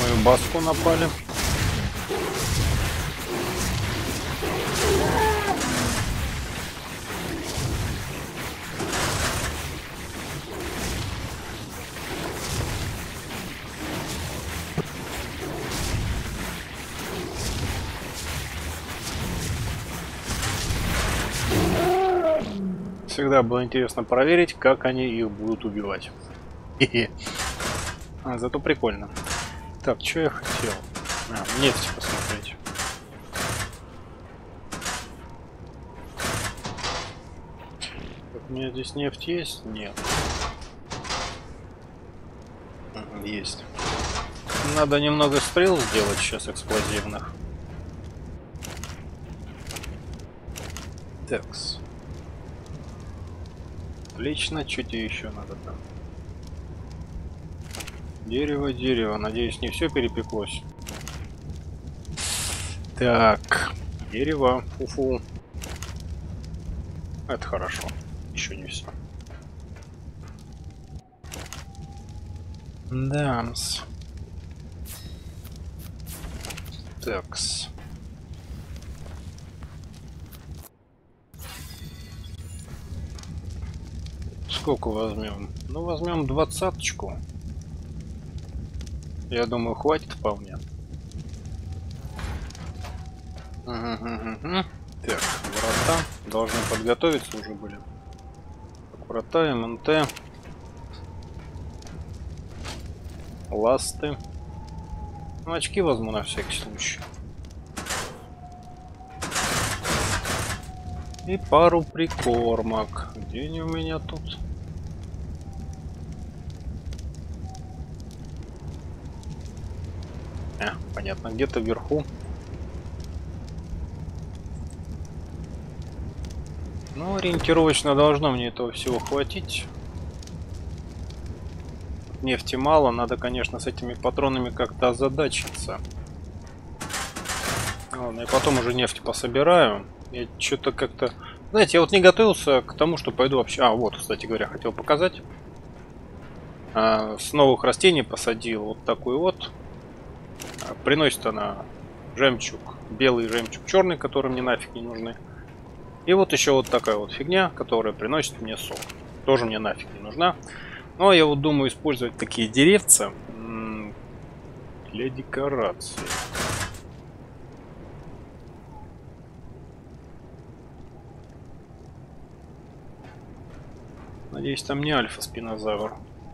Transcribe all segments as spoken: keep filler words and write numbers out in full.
мою баску напали. Всегда было интересно проверить, как они их будут убивать. А, зато прикольно. Так, что я хотел? А, нефть посмотреть. Так, у меня здесь нефть есть? Нет. Есть. Надо немного стрел сделать сейчас эксплозивных. Такс. Отлично, что тебе еще надо там? Дерево, дерево. Надеюсь, не все перепеклось. Так, дерево, фу-фу. Это хорошо. Еще не все. Дамс. Такс. Сколько возьмем? Ну, возьмем двадцаточку. Я думаю, хватит вполне. Угу, угу, угу. Так, врата. Должны подготовиться уже были. Врата, МНТ. Ласты. Ну, очки возьму на всякий случай. И пару прикормок. Где они у меня тут? А, понятно, где-то вверху. Ну, ориентировочно должно мне этого всего хватить. Нефти мало, надо, конечно, с этими патронами как-то озадачиться. Ладно, я потом уже нефть пособираю. Я что-то как-то... Знаете, я вот не готовился к тому, что пойду вообще... А, вот, кстати говоря, хотел показать. А, с новых растений посадил вот такой вот. А, приносит она жемчуг. Белый жемчуг, черный, который мне нафиг не нужны. И вот еще вот такая вот фигня, которая приносит мне сок. Тоже мне нафиг не нужна. Но я вот думаю использовать такие деревца для декорации. Надеюсь, там не альфа-спинозавр.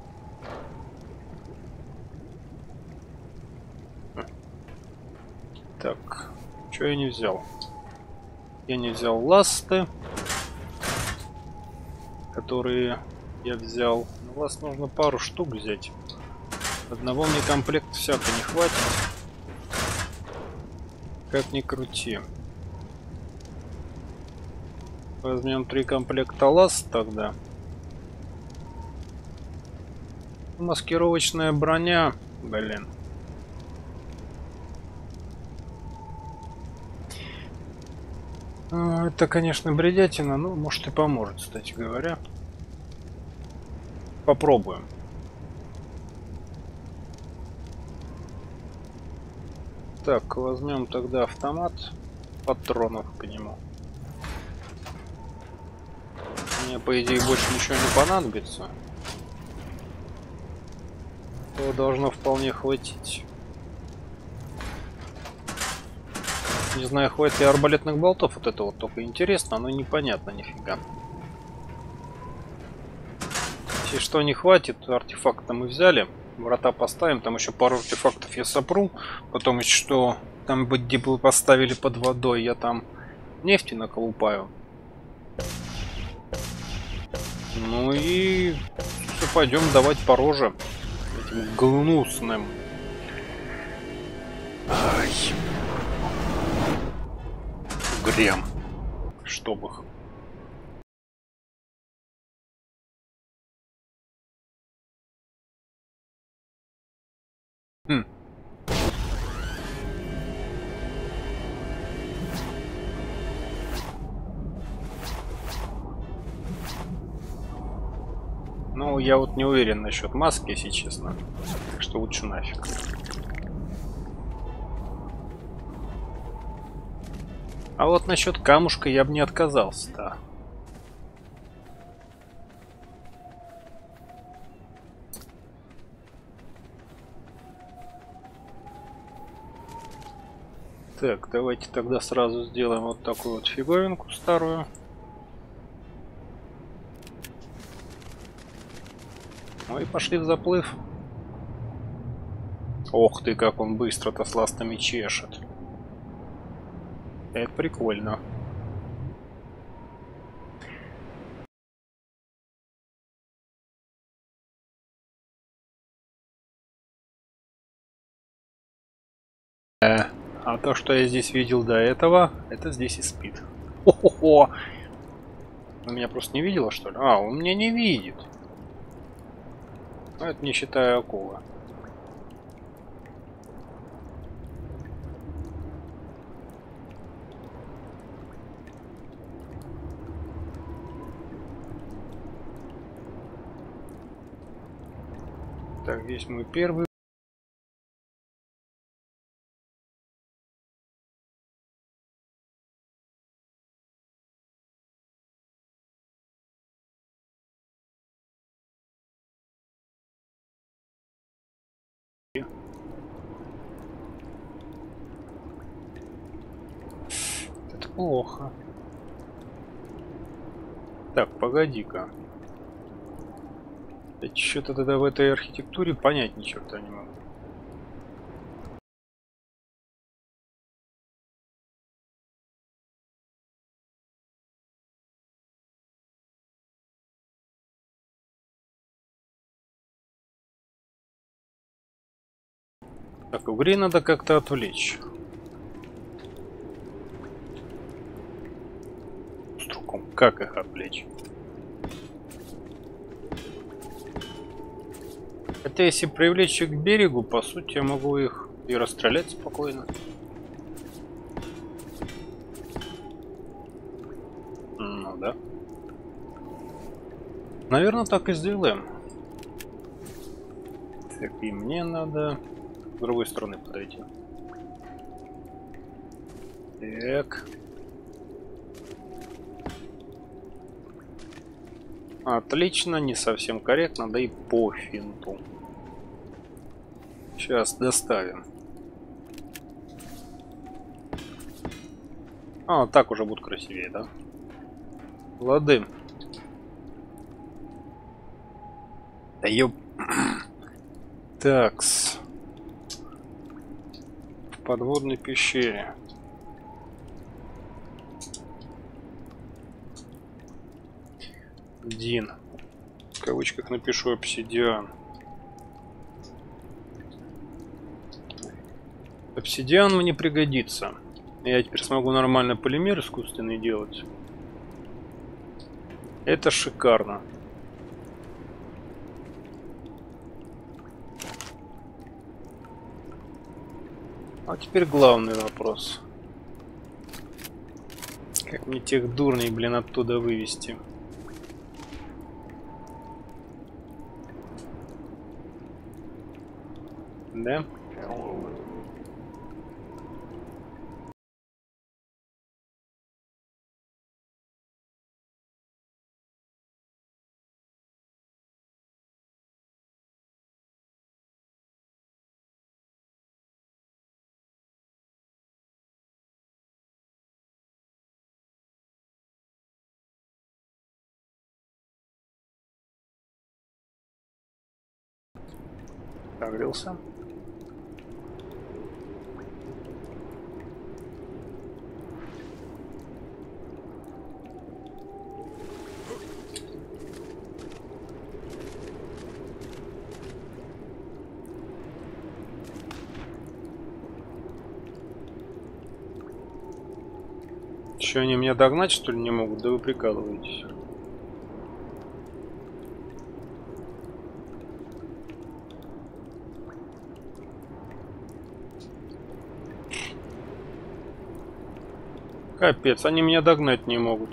Так, что я не взял? Я не взял ласты, которые я взял. У вас нужно пару штук взять. Одного мне комплекта всяко не хватит. Как ни крути. Возьмем три комплекта ласт тогда. Маскировочная броня. Блин. Это, конечно, бредятина, но может и поможет, кстати говоря. Попробуем. Так, возьмем тогда автомат, патронов к нему. Мне, по идее, больше ничего не понадобится. Его должно вполне хватить. Не знаю, хватит ли арбалетных болтов. Вот это вот только интересно, но непонятно нифига. Если что не хватит, артефакта мы взяли. Врата поставим, там еще пару артефактов я сопру. Потом еще что там бы где бы поставили под водой, я там нефти наколупаю. Ну и все, пойдем давать по роже этим гнусным. Ай. Грем. Чтоб их. Хм. Ну, я вот не уверен насчет маски, если честно. Так что лучше нафиг. А вот насчет камушка я бы не отказался-то. Так, давайте тогда сразу сделаем вот такую вот фиговинку старую. Ну и пошли в заплыв. Ох ты, как он быстро-то с ластами чешет. Это прикольно. Э, а то, что я здесь видел до этого, это здесь и спит. Хо-хо-хо! Он меня просто не видела, что ли? А, он меня не видит. Ну, это не считая акулы. Так, здесь мой первый. Это плохо. Так, погоди-ка. Я что-то тогда в этой архитектуре понять ни черта не могу. Так, угрей надо как-то отвлечь. Струком. Как их отвлечь? Хотя если привлечь их к берегу, по сути, я могу их и расстрелять спокойно. Ну да. Наверное, так и сделаем. Так, и мне надо с другой стороны подойти. Так. Отлично, не совсем корректно, да и по финту. Сейчас доставим. А, вот так уже будет красивее, да? Лады. Да ёп. Такс. В подводной пещере. Дин. В кавычках напишу обсидиан. Обсидиан мне пригодится. Я теперь смогу нормально полимер искусственный делать. Это шикарно. А теперь главный вопрос. Как мне тех дурней, блин, оттуда вывести? Да? Прогрелся. Что, они меня догнать, что ли, не могут? Да вы прикалываетесь. Капец, они меня догнать не могут.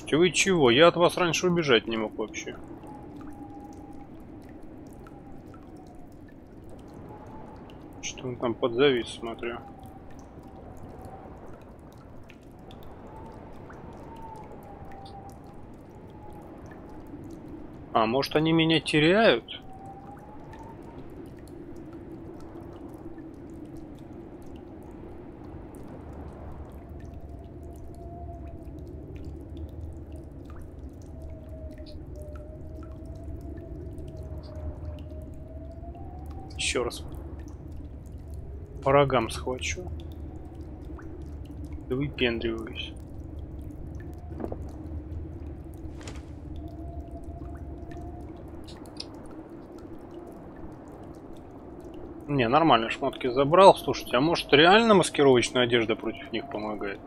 Слушайте, вы чего? Я от вас раньше убежать не мог вообще. Что он там подзавис, смотрю. А, может, они меня теряют? Еще раз по рогам схвачу. Да выпендриваюсь. Не, нормально, шмотки забрал. Слушайте, а может реально маскировочная одежда против них помогает?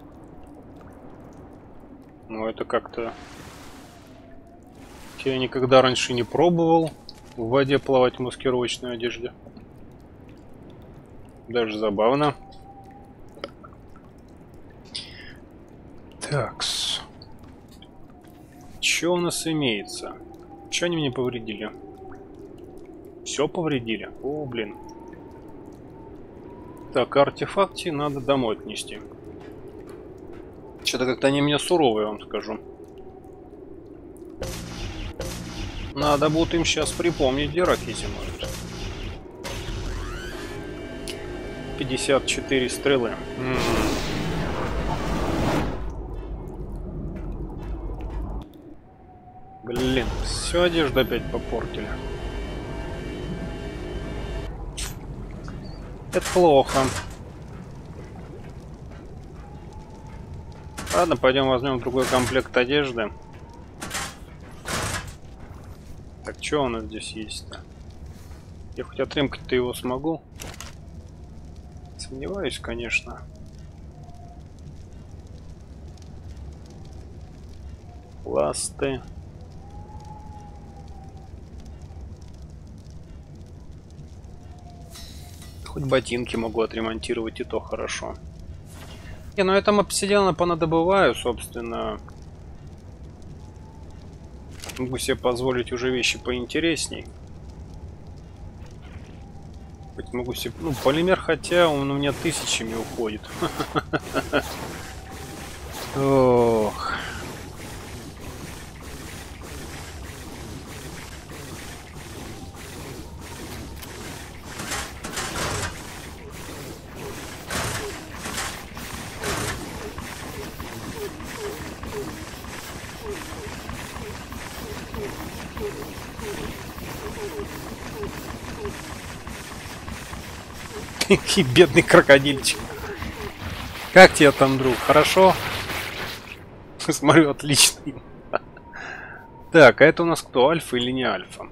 Ну это как-то... Я никогда раньше не пробовал в воде плавать в маскировочной одежде. Даже забавно. Такс. Что у нас имеется? Что они мне повредили? Все повредили? О, блин. Так, артефакты надо домой отнести. Что-то как-то они меня суровые, я вам скажу. Надо будет им сейчас припомнить, где раки зимуют. пятьдесят четыре стрелы. М-м-м. Блин, всю одежду опять попортили. Это плохо. Ладно, пойдем возьмем другой комплект одежды. Так, что у нас здесь есть-то? Я хоть отремкать-то его смогу? Сомневаюсь, конечно. Ласты. Хоть ботинки могу отремонтировать, и то хорошо. Не, ну я там обсидиана понадобываю, собственно. Могу себе позволить уже вещи поинтересней. Хоть могу себе... Ну, полимер, хотя он у меня тысячами уходит. Ох. Бедный крокодильчик. Как тебе там, друг? Хорошо? Смотрю, отлично. Так, а это у нас кто? Альфа или не альфа?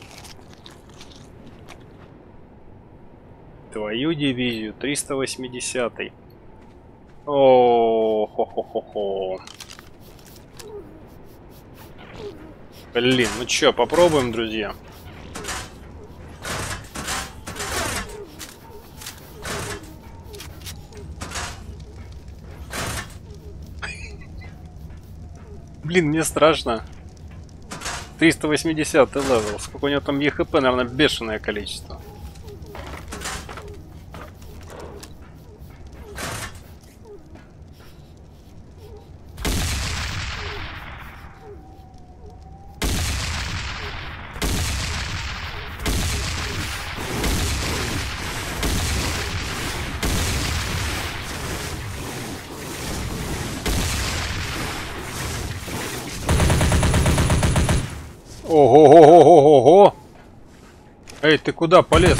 Твою дивизию, триста восьмидесятый. О, хо-хо-хо-хо. Блин, ну чё, попробуем, друзья. Блин, мне страшно. триста восьмидесятый левел. Сколько у него там е хэ пэ, наверное, бешеное количество. Ого-го-го-го-го! Эй, ты куда полез?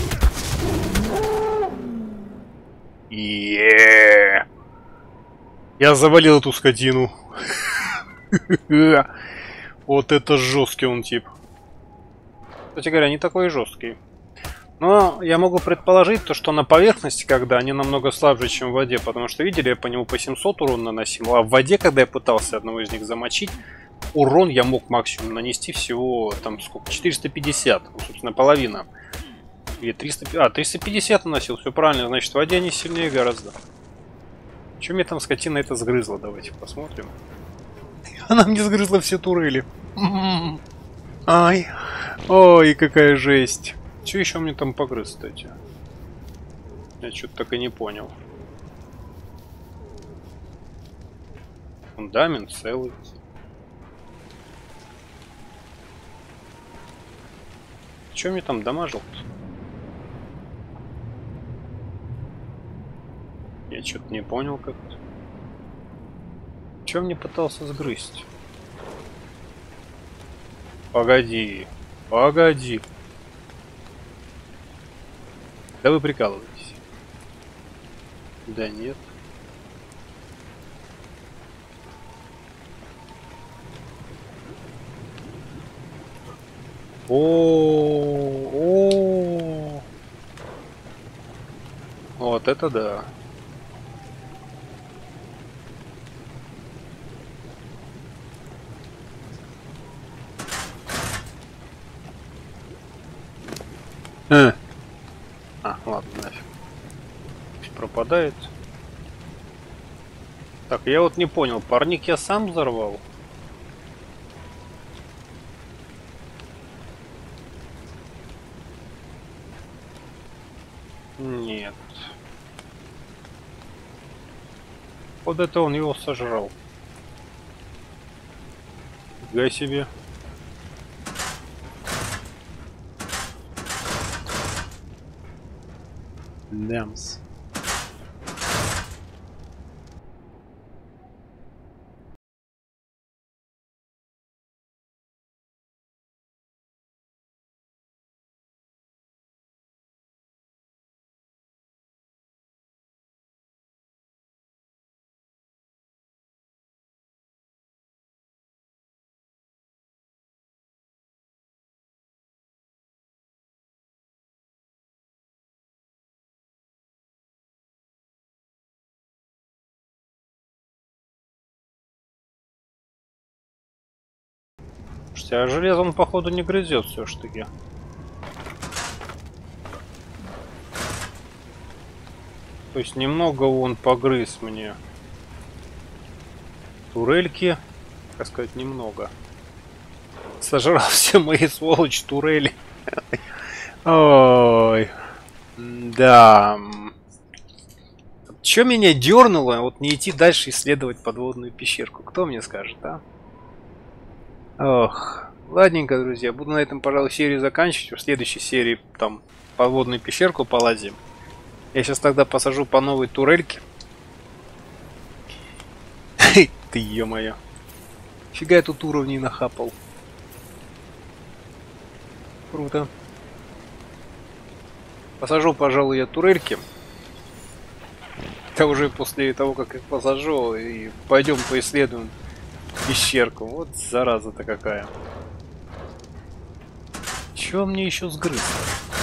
Еее! Я завалил эту скотину. Вот это жесткий он тип. Кстати говоря, не такой жесткий. Но я могу предположить то, что на поверхности, когда они намного слабже, чем в воде. Потому что, видели, я по нему по семьсот урон наносил. А в воде, когда я пытался одного из них замочить, урон я мог максимум нанести всего, там, сколько, четыреста пятьдесят. Ну, собственно, половина. Или триста... А, триста пятьдесят наносил, все правильно. Значит, в воде они сильнее гораздо. Че мне там скотина это сгрызла? Давайте посмотрим. Она мне сгрызла все турели. Ай. Ой, какая жесть. Че еще мне там погрыз, кстати? Я что-то так и не понял. Фундамент целый. Че мне там дамажил-то? Я что-то не понял как-то. Че мне пытался сгрызть? Погоди. Погоди. Да вы прикалываетесь. Да нет. О-о-о. Вот это да. А, а ладно, нафиг. Пропадает. Так, я вот не понял, парник я сам взорвал? Нет. Вот это он его сожрал. Фига себе. Дэмс. Слушайте, а железо он походу не грызет все-таки. То есть немного он погрыз мне. Турельки, так сказать, немного. Сожрал все мои сволочь турели. Ой. Да. Че меня дернуло вот не идти дальше исследовать подводную пещерку? Кто мне скажет, а? Ох. Ладненько, друзья. Буду на этом, пожалуй, серию заканчивать. В следующей серии там подводную пещерку полазим. Я сейчас тогда посажу по новой турельке. Ты, ё-моё. Фига я тут уровней нахапал. Круто. Посажу, пожалуй, я турельки. Это уже после того, как их посажу, и пойдем поисследуем пещерку. Вот зараза-то какая. Чего мне еще сгрыз?